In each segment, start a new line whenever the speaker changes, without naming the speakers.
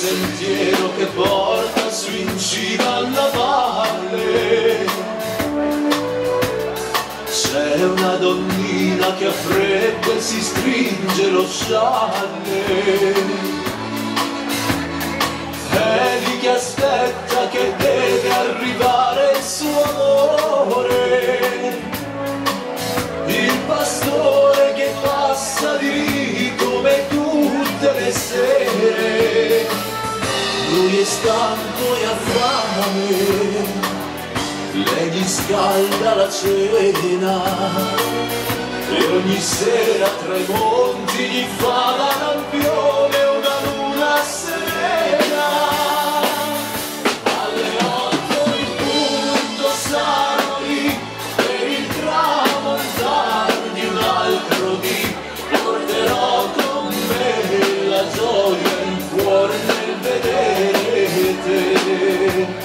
sentiero che porta su in cima alla valle. C'è una donnina che a freddo si stringe lo scialle. È lì che aspetta che deve arrivare il suo amore. Il pastore che passa di lì come tutte le sere. Lui è stanco e ha fame, lei gli scalda la cena e ogni sera tra i monti gli fa la lampione una luna serena. Alle 8 in punto sarò lì per il tramontar di un altro dì. Porterò con me la gioia in cuore nel vedere te.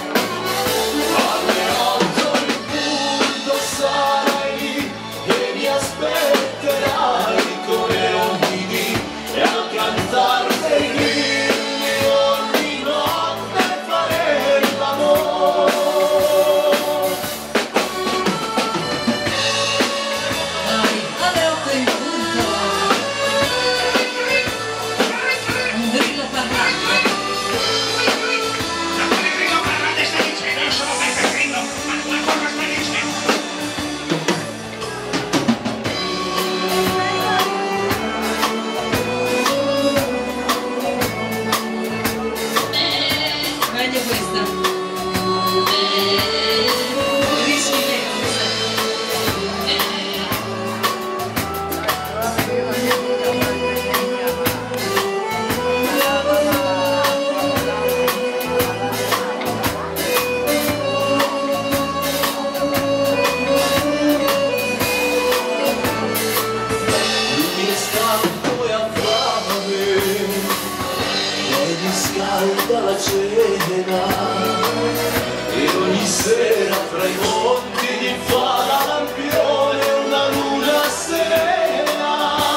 Scalda la cena e ogni sera fra i monti gli fa la lampione una luna serena.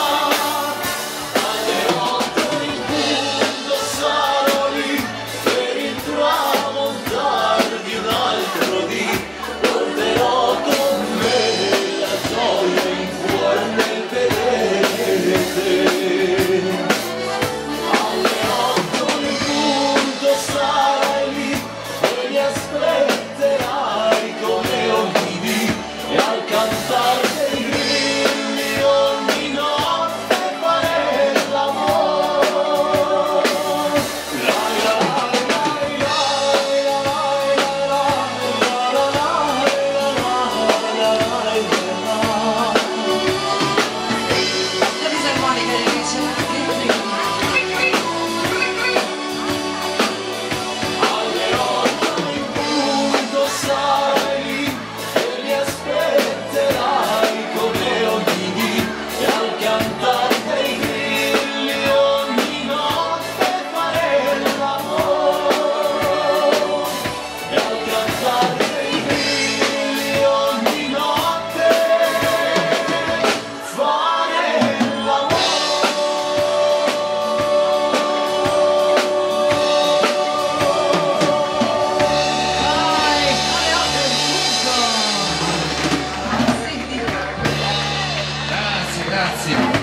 Alle 8 in punto sarò lì per il tramontar di un altro dì. Porterò con me la gioia in cuore nel vedere te.
Grazie.